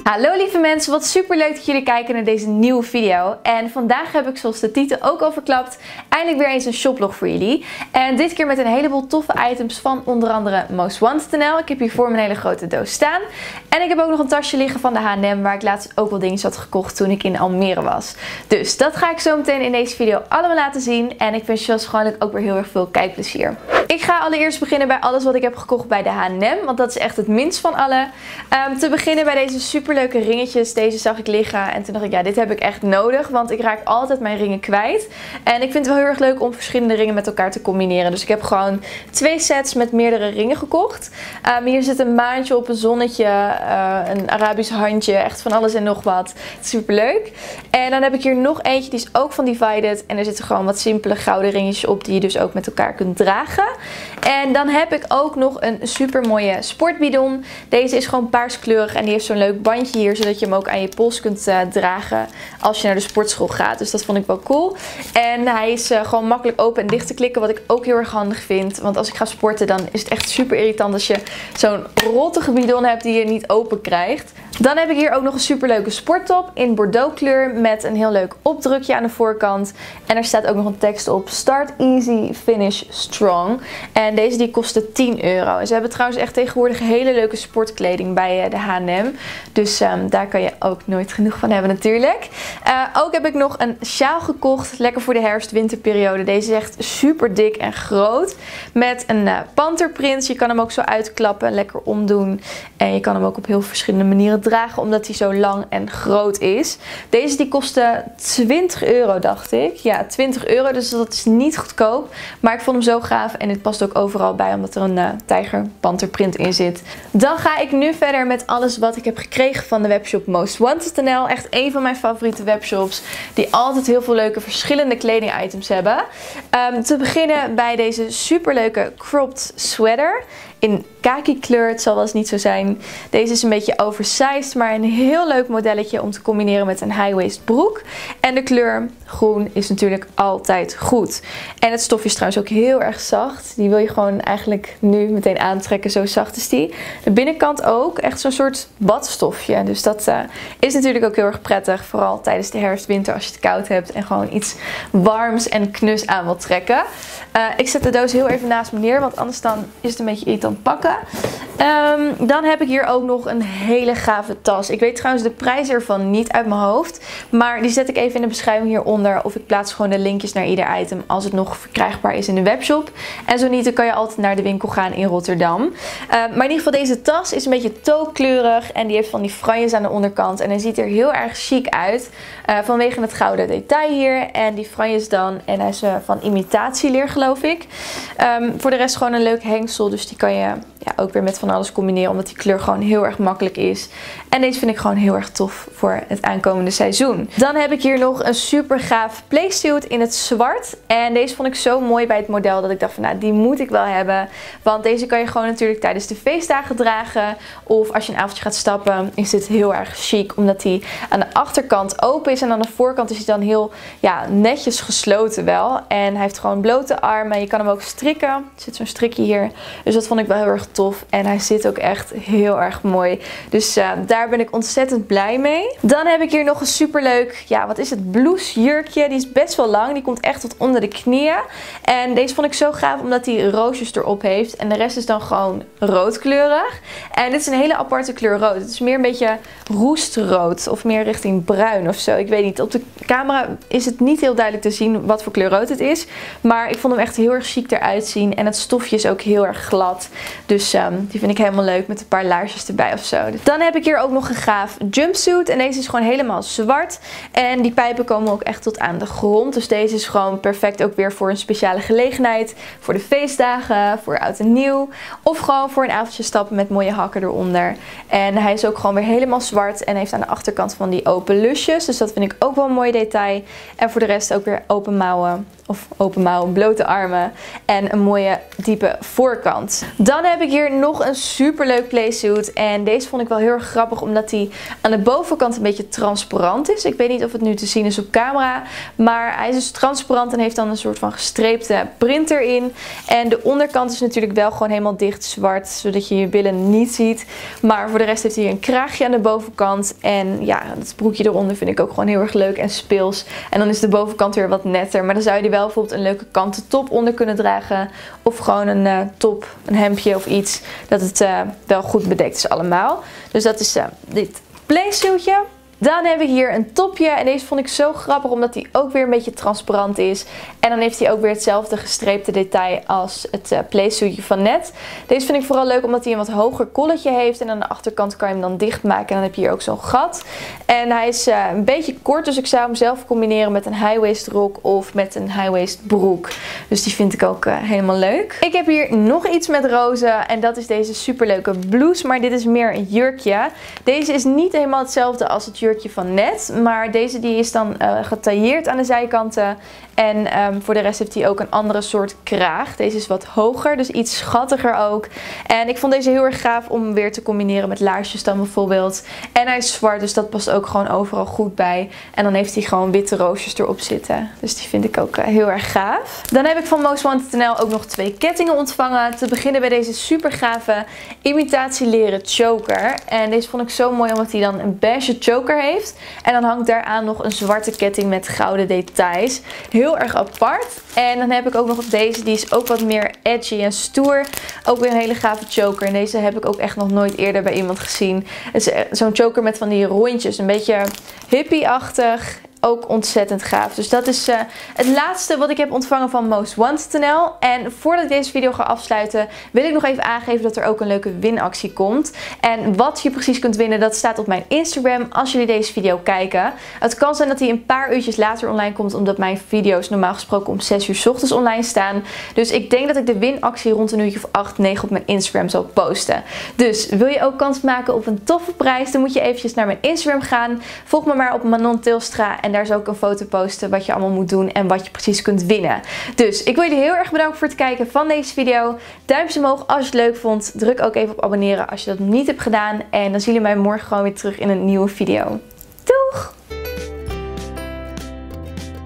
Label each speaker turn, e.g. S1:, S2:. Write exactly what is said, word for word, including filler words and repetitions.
S1: Hallo lieve mensen, wat super leuk dat jullie kijken naar deze nieuwe video. En vandaag heb ik, zoals de titel ook al verklapt, eindelijk weer eens een shoplog voor jullie. En dit keer met een heleboel toffe items van onder andere Most Wanted punt n l. Ik heb hier voor me een hele grote doos staan. En ik heb ook nog een tasje liggen van de H en M, waar ik laatst ook wel dingen had gekocht toen ik in Almere was. Dus dat ga ik zo meteen in deze video allemaal laten zien. En ik wens je waarschijnlijk ook weer heel erg veel kijkplezier. Ik ga allereerst beginnen bij alles wat ik heb gekocht bij de H en M, want dat is echt het minst van alle. Um, te beginnen bij deze superleuke ringetjes. Deze zag ik liggen en toen dacht ik, ja, dit heb ik echt nodig, want ik raak altijd mijn ringen kwijt. En ik vind het wel heel erg leuk om verschillende ringen met elkaar te combineren. Dus ik heb gewoon twee sets met meerdere ringen gekocht. Um, hier zit een maantje op, een zonnetje, uh, een Arabisch handje, echt van alles en nog wat. Super leuk. En dan heb ik hier nog eentje, die is ook van Divided. En er zitten gewoon wat simpele gouden ringetjes op, die je dus ook met elkaar kunt dragen. En dan heb ik ook nog een super mooie sportbidon. Deze is gewoon paarskleurig en die heeft zo'n leuk bandje hier, zodat je hem ook aan je pols kunt uh, dragen als je naar de sportschool gaat. Dus dat vond ik wel cool. En hij is uh, gewoon makkelijk open en dicht te klikken, wat ik ook heel erg handig vind. Want als ik ga sporten, dan is het echt super irritant als je zo'n rottige bidon hebt die je niet open krijgt. Dan heb ik hier ook nog een super leuke sporttop in Bordeaux kleur met een heel leuk opdrukje aan de voorkant. En er staat ook nog een tekst op: Start easy, finish strong. En deze die kostte tien euro. En ze hebben trouwens echt tegenwoordig hele leuke sportkleding bij de H en M. Dus um, daar kan je ook nooit genoeg van hebben natuurlijk. Uh, ook heb ik nog een sjaal gekocht. Lekker voor de herfst-winterperiode. Deze is echt super dik en groot. Met een uh, panterprint. Je kan hem ook zo uitklappen. Lekker omdoen. En je kan hem ook op heel verschillende manieren dragen, omdat hij zo lang en groot is. Deze die kostte twintig euro, dacht ik. Ja, twintig euro. Dus dat is niet goedkoop. Maar ik vond hem zo gaaf. En dit past ook overal bij, omdat er een uh, tijgerpanterprint in zit. Dan ga ik nu verder met alles wat ik heb gekregen van de webshop Most Wanted punt n l. Echt een van mijn favoriete webshops, die altijd heel veel leuke verschillende kleding items hebben. Um, te beginnen bij deze superleuke cropped sweater in kaki kleur. Het zal wel eens niet zo zijn. Deze is een beetje oversized, maar een heel leuk modelletje om te combineren met een high-waist broek. En de kleur groen is natuurlijk altijd goed. En het stofje is trouwens ook heel erg zacht. Die wil je gewoon eigenlijk nu meteen aantrekken. Zo zacht is die. De binnenkant ook. Echt zo'n soort badstofje. Dus dat uh, is natuurlijk ook heel erg prettig. Vooral tijdens de herfst-winter als je het koud hebt en gewoon iets warms en knus aan wilt trekken. Uh, ik zet de doos heel even naast me neer, want anders dan is het een beetje irritant pakken. Um, dan heb ik hier ook nog een hele gave tas. Ik weet trouwens de prijs ervan niet uit mijn hoofd. Maar die zet ik even in de beschrijving hieronder. Of ik plaats gewoon de linkjes naar ieder item als het nog verkrijgbaar is in de webshop. En zo niet, dan kan je altijd naar de winkel gaan in Rotterdam. Uh, maar in ieder geval, deze tas is een beetje taupekleurig. En die heeft van die franjes aan de onderkant. En hij ziet er heel erg chic uit. Uh, vanwege het gouden detail hier. En die franjes dan. En hij is uh, van imitatieleer, geloof ik. Um, voor de rest gewoon een leuk hengsel. Dus die kan je ja, ook weer met van alles combineren, omdat die kleur gewoon heel erg makkelijk is. En deze vind ik gewoon heel erg tof voor het aankomende seizoen. Dan heb ik hier nog een super gaaf playsuit in het zwart. En deze vond ik zo mooi bij het model dat ik dacht van, nou, die moet ik wel hebben. Want deze kan je gewoon natuurlijk tijdens de feestdagen dragen. Of als je een avondje gaat stappen, is dit heel erg chic. Omdat hij aan de achterkant open is en aan de voorkant is hij dan heel ja, netjes gesloten wel. En hij heeft gewoon blote armen. Je kan hem ook strikken. Er zit zo'n strikje hier. Dus dat vond ik wel heel erg tof. En hij zit ook echt heel erg mooi. Dus uh, daar ben ik ontzettend blij mee. Dan heb ik hier nog een superleuk, ja, wat is het, blouseurkje. Die is best wel lang. Die komt echt tot onder de knieën. En deze vond ik zo gaaf omdat hij roosjes erop heeft. En de rest is dan gewoon roodkleurig. En dit is een hele aparte kleur rood. Het is meer een beetje roestrood. Of meer richting bruin of zo. Ik weet niet. Op de camera is het niet heel duidelijk te zien wat voor kleur rood het is. Maar ik vond hem echt heel erg chic eruit zien. En het stofje is ook heel erg glad. Dus um, die vind ik helemaal leuk met een paar laarsjes erbij of zo. Dan heb ik hier ook nog een gaaf jumpsuit. En deze is gewoon helemaal zwart. En die pijpen komen ook echt tot aan de grond. Dus deze is gewoon perfect ook weer voor een speciale gelegenheid. Voor de feestdagen, voor oud en nieuw. Of gewoon voor een avondje stappen met mooie hakken eronder. En hij is ook gewoon weer helemaal zwart. En heeft aan de achterkant van die open lusjes. Dus dat vind ik ook wel een mooi detail. En voor de rest ook weer open mouwen of open mouw, blote armen en een mooie diepe voorkant. Dan heb ik hier nog een super leuk playsuit en deze vond ik wel heel erg grappig omdat hij aan de bovenkant een beetje transparant is. Ik weet niet of het nu te zien is op camera, maar hij is dus transparant en heeft dan een soort van gestreepte print erin. En de onderkant is natuurlijk wel gewoon helemaal dicht zwart, zodat je je billen niet ziet. Maar voor de rest heeft hij een kraagje aan de bovenkant en ja, het broekje eronder vind ik ook gewoon heel erg leuk en speels. En dan is de bovenkant weer wat netter, maar dan zou je er wel bijvoorbeeld een leuke kanten top onder kunnen dragen. Of gewoon een uh, top, een hemdje of iets, dat het uh, wel goed bedekt is allemaal. Dus dat is uh, dit playsuitje. Dan heb ik hier een topje en deze vond ik zo grappig omdat hij ook weer een beetje transparant is. En dan heeft hij ook weer hetzelfde gestreepte detail als het uh, playsuitje van net. Deze vind ik vooral leuk omdat hij een wat hoger kolletje heeft en aan de achterkant kan je hem dan dichtmaken en dan heb je hier ook zo'n gat. En hij is uh, een beetje kort, dus ik zou hem zelf combineren met een high-waist rok of met een high-waist broek. Dus die vind ik ook uh, helemaal leuk. Ik heb hier nog iets met rozen en dat is deze superleuke blouse, maar dit is meer een jurkje. Deze is niet helemaal hetzelfde als het jurkje van net, maar deze die is dan uh, getailleerd aan de zijkanten en um, voor de rest heeft hij ook een andere soort kraag. Deze is wat hoger, dus iets schattiger ook. En ik vond deze heel erg gaaf om weer te combineren met laarsjes dan bijvoorbeeld. En hij is zwart, dus dat past ook gewoon overal goed bij. En dan heeft hij gewoon witte roosjes erop zitten. Dus die vind ik ook uh, heel erg gaaf. Dan heb ik van Most Wanted punt n l ook nog twee kettingen ontvangen. Te beginnen bij deze super gave imitatieleren choker. En deze vond ik zo mooi omdat hij dan een beige choker heeft. En dan hangt daaraan nog een zwarte ketting met gouden details. Heel erg apart. En dan heb ik ook nog deze. Die is ook wat meer edgy en stoer. Ook weer een hele gave choker. En deze heb ik ook echt nog nooit eerder bij iemand gezien. Het is zo'n choker met van die rondjes. Een beetje hippie-achtig. Ook ontzettend gaaf. Dus dat is uh, het laatste wat ik heb ontvangen van Most Wanted punt n l. En voordat ik deze video ga afsluiten, wil ik nog even aangeven dat er ook een leuke winactie komt. En wat je precies kunt winnen, dat staat op mijn Instagram als jullie deze video kijken. Het kan zijn dat hij een paar uurtjes later online komt, omdat mijn video's normaal gesproken om zes uur 's ochtends online staan. Dus ik denk dat ik de winactie rond een uurtje of acht, negen op mijn Instagram zal posten. Dus wil je ook kans maken op een toffe prijs, dan moet je eventjes naar mijn Instagram gaan. Volg me maar op Manon Tilstra. En daar zal ik een foto posten wat je allemaal moet doen en wat je precies kunt winnen. Dus ik wil jullie heel erg bedanken voor het kijken van deze video. Duimpje omhoog als je het leuk vond. Druk ook even op abonneren als je dat nog niet hebt gedaan. En dan zien jullie mij morgen gewoon weer terug in een nieuwe video. Doeg!